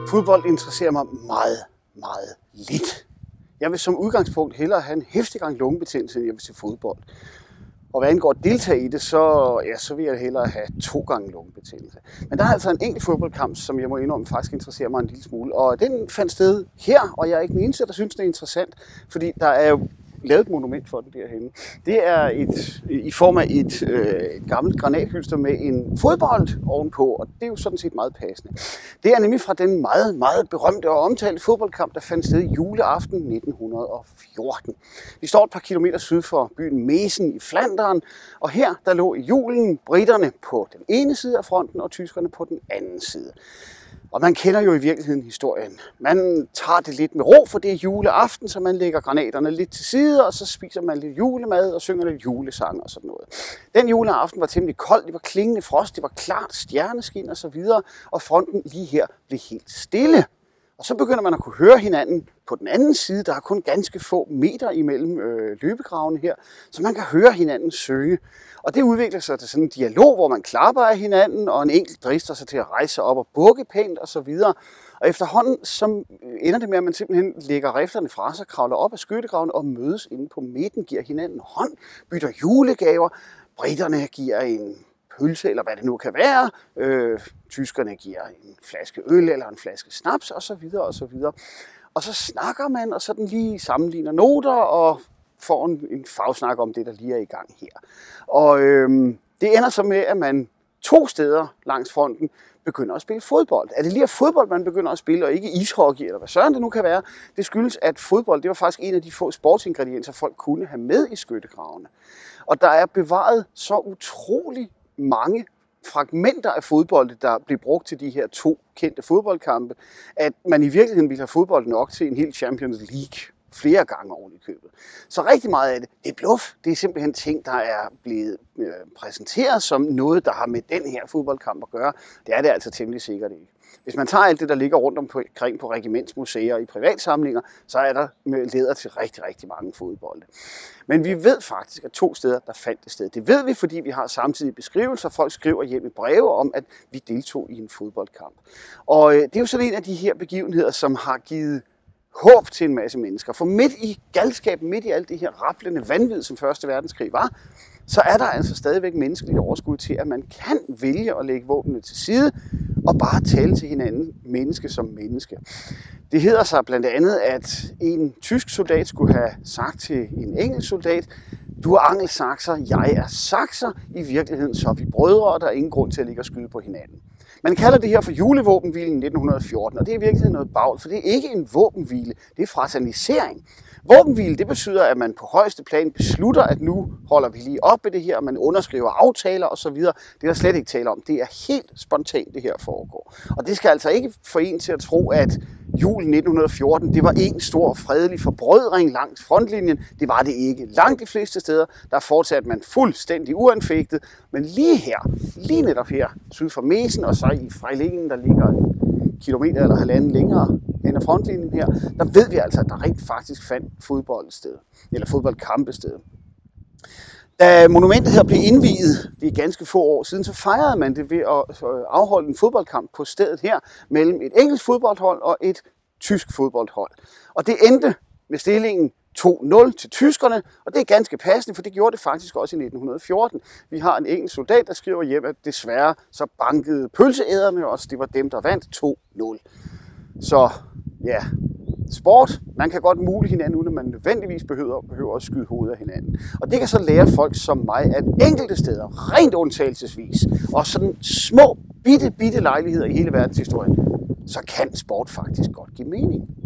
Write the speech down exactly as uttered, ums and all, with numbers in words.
Fodbold interesserer mig meget, meget lidt. Jeg vil som udgangspunkt hellere have en heftig gang lungebetændelse, end jeg vil til fodbold. Og hvad angår at deltage i det, så, ja, så vil jeg hellere have to gange lungebetændelse. Men der er altså en enkelt fodboldkamp, som jeg må indrømme faktisk interesserer mig en lille smule. Og den fandt sted her, og jeg er ikke den eneste, der synes, det er interessant. Fordi der er jo lavet et monument for det derhenne. Det er et, i form af et, øh, et gammelt granathylster med en fodbold ovenpå, og det er jo sådan set meget passende. Det er nemlig fra den meget, meget berømte og omtalte fodboldkamp, der fandt sted juleaften nitten fjorten. Vi står et par kilometer syd for byen Mesen i Flandern, og her der lå i julen britterne på den ene side af fronten og tyskerne på den anden side. Og man kender jo i virkeligheden historien. Man tager det lidt med ro, for det er juleaften, så man lægger granaterne lidt til side, og så spiser man lidt julemad og synger lidt julesang og sådan noget. Den juleaften var temmelig kold, det var klingende frost, det var klart stjerneskin og så videre, og fronten lige her blev helt stille. Og så begynder man at kunne høre hinanden på den anden side. Der er kun ganske få meter imellem øh, løbegravene her, så man kan høre hinanden synge. Og det udvikler sig til sådan en dialog, hvor man klapper af hinanden, og en enkelt drister sig til at rejse op og bukke pænt og så videre. Og efterhånden så ender det med, at man simpelthen lægger rifterne fra sig, kravler op af skyttegravene og mødes inde på midten, giver hinanden hånd, bytter julegaver. Britterne giver en pølse, eller hvad det nu kan være. Øh, tyskerne giver en flaske øl eller en flaske snaps, og så videre, og så videre. Og så snakker man, og sådan lige sammenligner noter, og får en, en fagsnak om det, der lige er i gang her. Og øhm, det ender så med, at man to steder langs fronten begynder at spille fodbold. Er det lige fodbold, man begynder at spille, og ikke ishockey, eller hvad søren det nu kan være? Det skyldes, at fodbold, det var faktisk en af de få sportsingredienser, folk kunne have med i skyttegravene. Og der er bevaret så utrolig mange fragmenter af fodbold, der blev brugt til de her to kendte fodboldkampe, at man i virkeligheden ville have fodbold nok til en hel Champions League flere gange oven i købet. Så rigtig meget af det, det er bluff. Det er simpelthen ting, der er blevet øh, præsenteret som noget, der har med den her fodboldkamp at gøre. Det er det altså temmelig sikkert ikke. Hvis man tager alt det, der ligger rundt omkring på regimentsmuseer og i privatsamlinger, så er der leder til rigtig, rigtig mange fodbolde. Men vi ved faktisk, at to steder, der fandt det sted. Det ved vi, fordi vi har samtidig beskrivelser. Folk skriver hjem i breve om, at vi deltog i en fodboldkamp. Og øh, det er jo sådan en af de her begivenheder, som har givet håb til en masse mennesker. For midt i galskaben, midt i alt det her rablende vanvid, som første verdenskrig var, så er der altså stadigvæk menneskeligt overskud til, at man kan vælge at lægge våbnene til side og bare tale til hinanden, menneske som menneske. Det hedder sig blandt andet, at en tysk soldat skulle have sagt til en engelsk soldat: du er angelsakser, jeg er sakser, i virkeligheden så er vi brødre, og der er ingen grund til at ligge og skyde på hinanden. Man kalder det her for julevåbenhvilen nitten fjorten, og det er virkelig noget bagl, for det er ikke en våbenhvile, det er fraternisering. Våbenhvile, det betyder, at man på højeste plan beslutter, at nu holder vi lige op med det her, man underskriver aftaler osv. Det er der slet ikke tale om. Det er helt spontant, det her foregår. Og det skal altså ikke få en til at tro, at julen nitten fjorten, det var en stor fredelig forbrødring langs frontlinjen. Det var det ikke. Langt de fleste steder, der fortsatte man fuldstændig uanfægtet. Men lige her, lige netop her, syd for Mesen og så i Freilingen, der ligger en kilometer eller halvanden længere hen ad frontlinjen her, der ved vi altså, at der rent faktisk fandt fodboldsted, eller fodboldkampested. Da monumentet her blev indviet, det er ganske få år siden, så fejrede man det ved at afholde en fodboldkamp på stedet her mellem et engelsk fodboldhold og et tysk fodboldhold. Og det endte med stillingen to nul til tyskerne, og det er ganske passende, for det gjorde det faktisk også i nitten fjorten. Vi har en engelsk soldat, der skriver hjem, at desværre så bankede pølseæderne os, det var dem, der vandt to nul. Så ja, sport, man kan godt mule hinanden, uden at man nødvendigvis behøver, behøver at skyde hovedet af hinanden. Og det kan så lære folk som mig, at enkelte steder, rent undtagelsesvis, og sådan små, bitte, bitte lejligheder i hele verdenshistorien, så kan sport faktisk godt give mening.